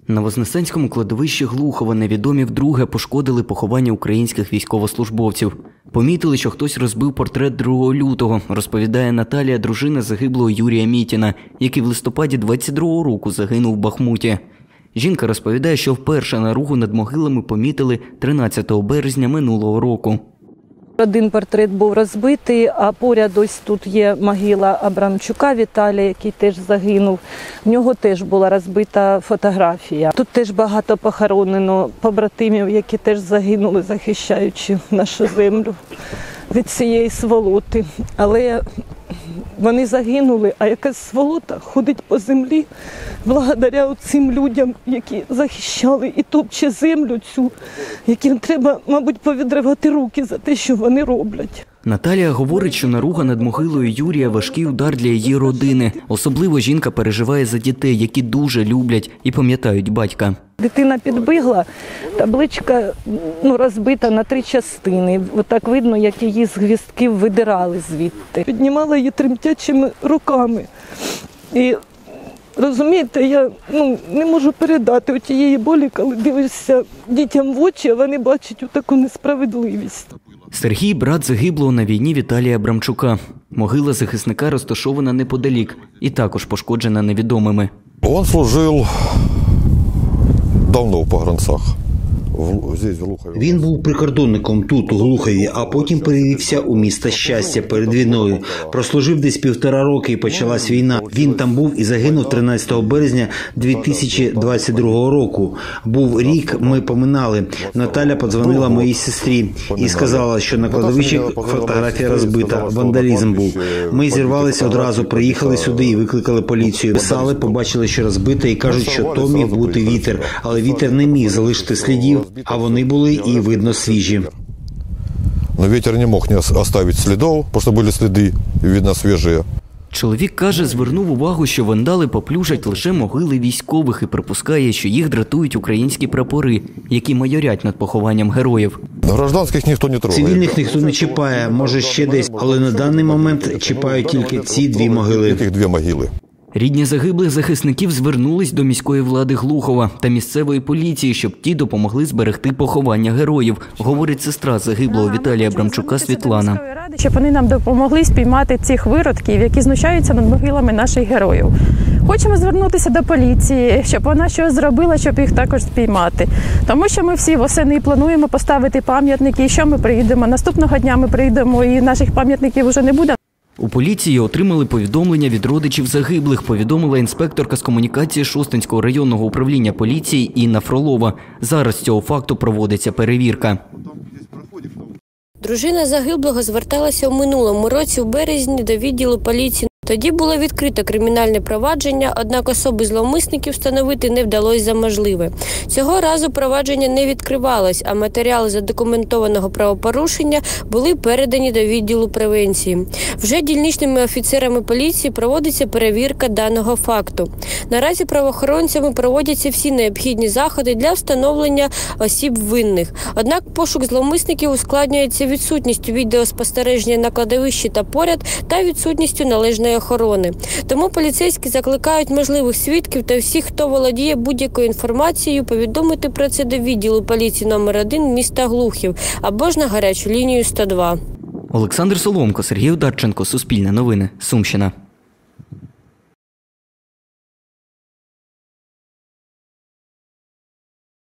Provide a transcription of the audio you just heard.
На Вознесенському кладовищі Глухова невідомі вдруге пошкодили поховання українських військовослужбовців. Помітили, що хтось розбив портрет 2 лютого, розповідає Наталія, дружина загиблого Юрія Мітіна, який в листопаді 22-го року загинув в Бахмуті. Жінка розповідає, що вперше наругу над могилами помітили 13 березня минулого року. Один портрет був розбитий, а поряд ось тут є могила Абрамчука Віталія, який теж загинув. В нього теж була розбита фотографія. Тут теж багато похоронено побратимів, які теж загинули, захищаючи нашу землю від цієї сволоти. Але вони загинули, а якась сволота ходить по землі благодаря цим людям, які захищали і топче землю цю, яким треба, мабуть, повідривати руки за те, що вони роблять. Наталія говорить, що наруга над могилою Юрія – важкий удар для її родини. Особливо жінка переживає за дітей, які дуже люблять і пам'ятають батька. Дитина підбігла, табличка розбита на 3 частини. Отак видно, як її з гвіздків видирали звідти. Піднімала її тремтячими руками. І, розумієте, я не можу передати тієї болі, коли дивишся дітям в очі, а вони бачать таку несправедливість. Сергій – брат загиблого на війні Віталія Абрамчука. Могила захисника розташована неподалік і також пошкоджена невідомими. Він служив давно в погранцах. Він був прикордонником тут, у Глухові, а потім перевівся у місто Щастя перед війною. Прослужив десь 1,5 роки і почалась війна. Він там був і загинув 13 березня 2022 року. Був рік, ми поминали. Наталя подзвонила моїй сестрі і сказала, що на кладовищі фотографія розбита, вандалізм був. Ми зірвалися одразу, приїхали сюди і викликали поліцію. Писали, побачили, що розбите, і кажуть, що то міг бути вітер. Але вітер не міг залишити слідів, а вони були і, видно, свіжі. Но ветер не мог не оставить следов, потому что были следы, видно, свежие. Чоловік каже, звернув увагу, що вандали поплюжать лише могили військових і припускає, що їх дратують українські прапори, які майорять над похованням героїв. Гражданських ніхто не трогає. Цивільних ніхто не чіпає, може ще десь, але на даний момент чіпають тільки ці 2 могили. Тільки 2 могили. Рідні загиблих захисників звернулись до міської влади Глухова та місцевої поліції, щоб ті допомогли зберегти поховання героїв, говорить сестра загиблого Віталія Абрамчука Світлана. Щоб вони нам допомогли спіймати цих виродків, які знущаються над могилами наших героїв. Хочемо звернутися до поліції, щоб вона щось зробила, щоб їх також спіймати. Тому що ми всі восени плануємо поставити пам'ятники, і що ми приїдемо. Наступного дня ми приїдемо і наших пам'ятників вже не буде. У поліції отримали повідомлення від родичів загиблих, повідомила інспекторка з комунікації Шостинського районного управління поліції Інна Фролова. Зараз з цього факту проводиться перевірка. Дружина загиблого зверталася у минулому році, в березні, до відділу поліції. Тоді було відкрито кримінальне провадження, однак особи зловмисників встановити не вдалося за можливе. Цього разу провадження не відкривалось, а матеріали задокументованого правопорушення були передані до відділу превенції. Вже дільничними офіцерами поліції проводиться перевірка даного факту. Наразі правоохоронцями проводяться всі необхідні заходи для встановлення осіб винних. Однак пошук зловмисників ускладнюється відсутністю відеоспостереження на кладовищі та поряд та відсутністю належної охорони. Тому поліцейські закликають можливих свідків та всіх, хто володіє будь-якою інформацією, повідомити про це до відділу поліції номер 1 міста Глухів або ж на гарячу лінію 102. Олександр Соломко, Сергій Одарченко, Суспільне новини, Сумщина.